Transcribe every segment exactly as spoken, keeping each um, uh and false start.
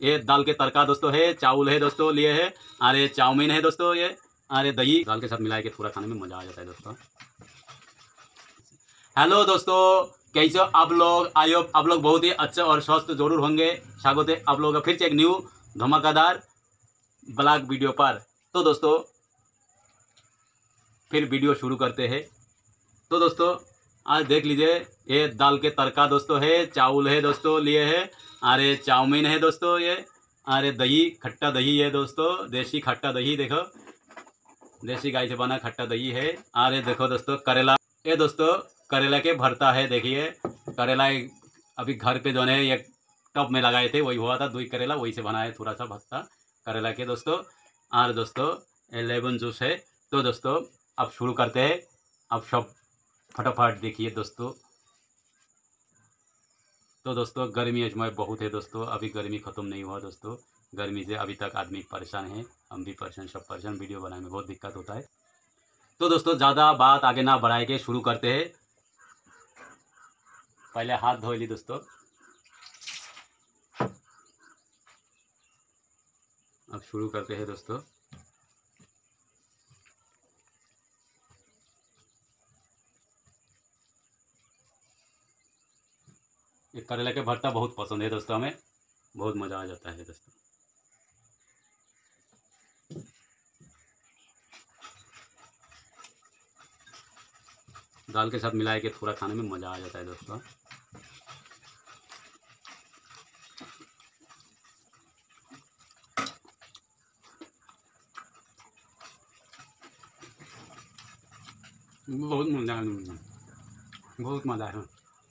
ये दाल के तड़का दोस्तों है, चावल है दोस्तों लिए है, अरे चाउमीन है दोस्तों ये, अरे दही दाल के साथ मिला के थोड़ा खाने में मज़ा आ जाता है दोस्तों। हेलो दोस्तों, कैसे हो आप लोग? आई होप आप लोग बहुत ही अच्छे और स्वस्थ जरूर होंगे। स्वागत है आप लोगों का फिर से एक न्यू धमाकेदार ब्लॉग वीडियो पर। तो दोस्तों फिर वीडियो शुरू करते हैं। तो दोस्तों आज देख लीजिए, ये दाल के तड़का दोस्तों है, चावल है दोस्तों लिए है, अरे चाउमीन है दोस्तों ये, अरे दही खट्टा दही है दोस्तों, देसी खट्टा दही, देखो देसी गाय से बना खट्टा दही है। अरे देखो दोस्तों करेला, ये दोस्तों करेला के भरता है। देखिए करेला अभी घर पे जो है एक टब में लगाए थे, वही हुआ था दुई करेला, वही से बनाए थोड़ा सा भरता करेला के दोस्तों। और दोस्तों लेमन जूस है। तो दोस्तों अब शुरू करते हैं, अब सब फटाफट देखिए दोस्तों। तो दोस्तों गर्मी इसमें बहुत है दोस्तों, अभी गर्मी ख़त्म नहीं हुआ दोस्तों। गर्मी से अभी तक आदमी परेशान है, हम भी परेशान, सब परेशान, वीडियो बनाने में बहुत दिक्कत होता है। तो दोस्तों ज़्यादा बात आगे ना बढ़ाए के शुरू करते हैं। पहले हाथ धो ली दोस्तों, अब शुरू करते हैं दोस्तों। ये करेला के भरता बहुत पसंद है दोस्तों, हमें बहुत मज़ा आ जाता है दोस्तों। दाल के साथ मिला के थोड़ा खाने में मज़ा आ जाता है दोस्तों। बहुत मज़ा है, बहुत मज़ा है।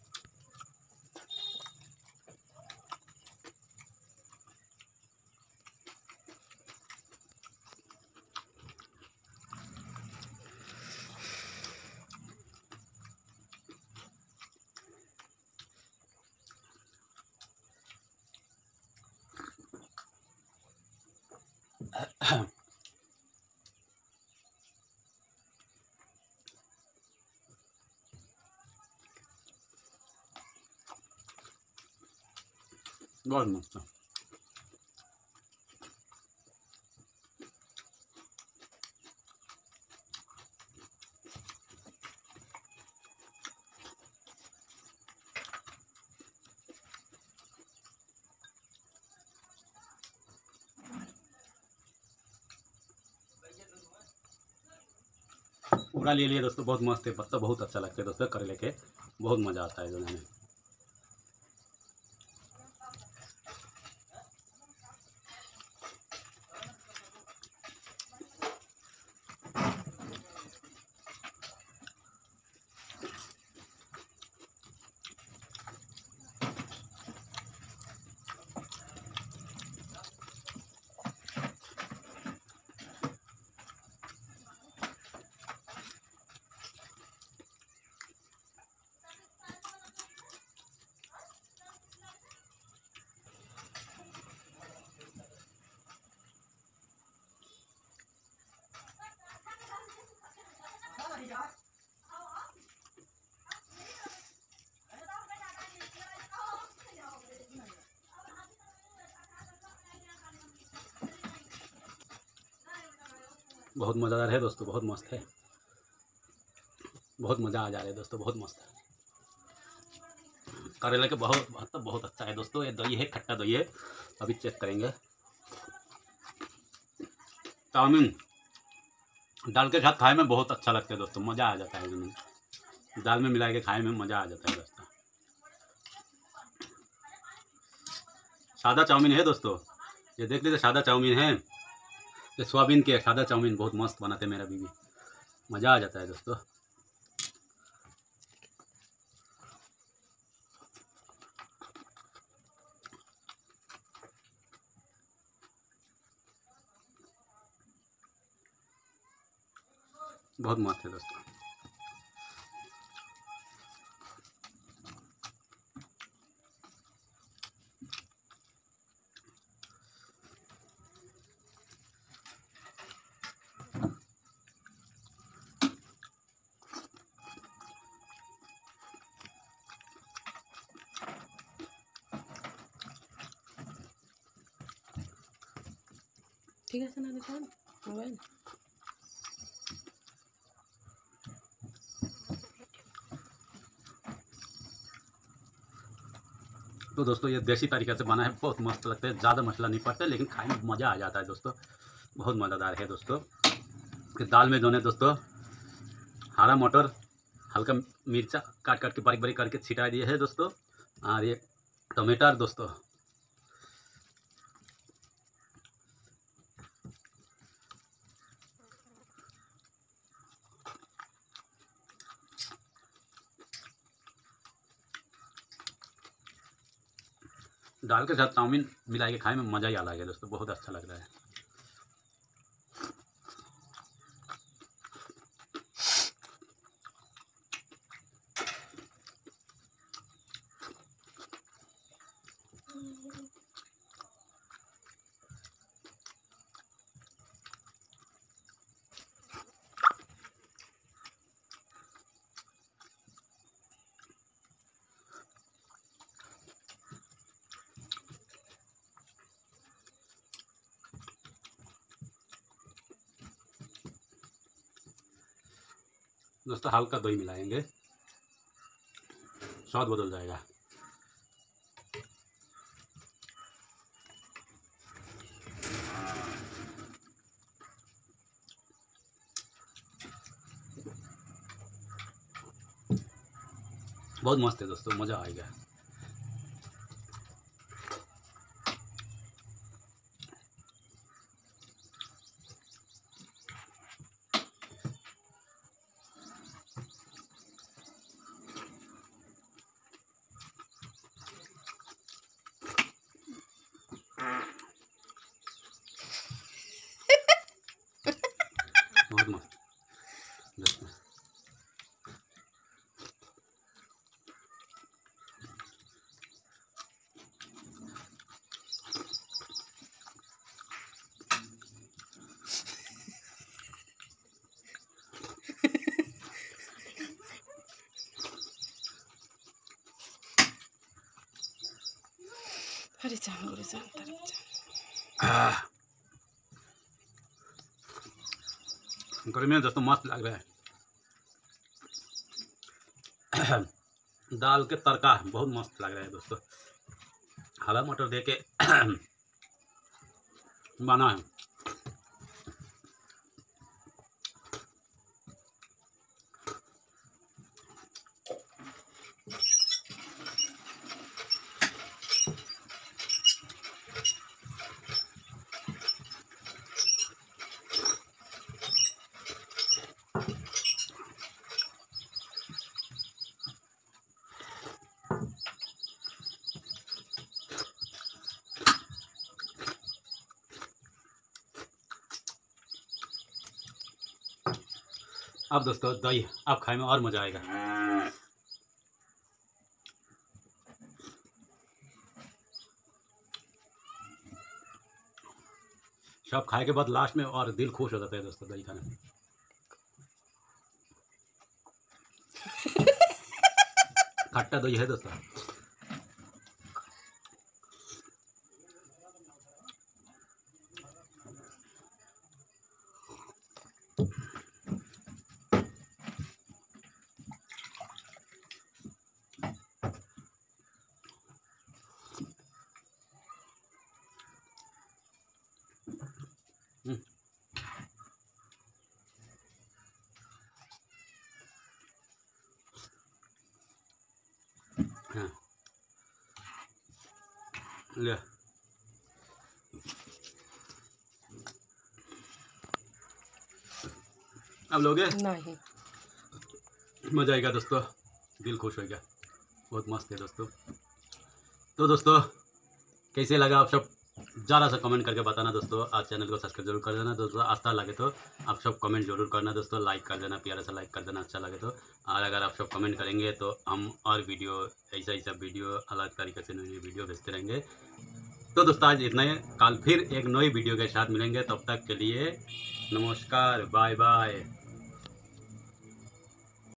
बहुत मस्त है। पूरा ले लिया दोस्तों, बहुत मस्त है, पत्ता बहुत अच्छा लगता है दोस्तों करेले के, बहुत मज़ा आता है जो है। बहुत मज़ेदार है दोस्तों, बहुत मस्त है, बहुत मज़ा आ जा रहा है दोस्तों, बहुत मस्त है। करेला के बहुत मतलब बहुत अच्छा है दोस्तों। ये दही है, खट्टा दही है, अभी चेक करेंगे। चाउमीन दाल के साथ खाए में बहुत अच्छा लगता है दोस्तों, मज़ा आ जाता है, दाल में मिला के खाए में मज़ा आ जाता है दोस्तों। सादा चाउमीन है दोस्तों, ये देख लीजिए, सादा चाउमीन है, ये सोयाबीन के सादा चाउमीन बहुत मस्त बनाते हैं मेरा बीवी, मज़ा आ जाता है दोस्तों। बहुत मस्त है दोस्तों। ठीक है सुना देता है मोबाइल। तो दोस्तों ये देसी तरीके से बना है, बहुत मस्त लगता है, ज़्यादा मसाला नहीं पड़ता लेकिन खाने में मज़ा आ जाता है दोस्तों, बहुत मज़ेदार है दोस्तों। कि दाल में जो है दोस्तों हरा मटर, हल्का मिर्चा काट काट के बारीक बारीक करके छिटा दिए है दोस्तों, और ये टमाटर दोस्तों। दाल के साथ चाउमीन मिला के खाए में मज़ा ही अलग है दोस्तों, बहुत अच्छा लग रहा है। दोस्तों हल्का दही मिलाएंगे, स्वाद बदल जाएगा। बहुत मस्त है दोस्तों, मज़ा आएगा। बहुत मस्त दोस्तों। अरे जान अरे जान अरे जान गर्मी में दोस्तों मस्त लग रहा है। दाल के तड़का बहुत मस्त लग रहा है दोस्तों, हरा मटर दे के बना है। अब दोस्तों दही अब खाए में और मज़ा आएगा। सब खाए के बाद लास्ट में और दिल खुश हो जाता है दोस्तों दही खाने में। खट्टा दही है दोस्तों। हाँ ले अब लोगे नहीं मज़ा आएगा दोस्तों, दिल खुश हो गया, बहुत मस्त है दोस्तों। तो दोस्तों कैसे लगा आप सब ज़रा सा कमेंट करके बताना दोस्तों। आज चैनल को सब्सक्राइब जरूर कर देना दोस्तों, अच्छा लगे तो आप सब कमेंट जरूर करना दोस्तों, लाइक कर देना, प्यारा सा लाइक कर देना अच्छा लगे तो। और अगर आप सब कमेंट करेंगे तो हम और वीडियो ऐसा ऐसा वीडियो अलग तरीके से नई वीडियो भेजते रहेंगे। तो दोस्तों आज इतना ही, कल फिर एक नई वीडियो के साथ मिलेंगे, तब तक के लिए नमस्कार, बाय बाय।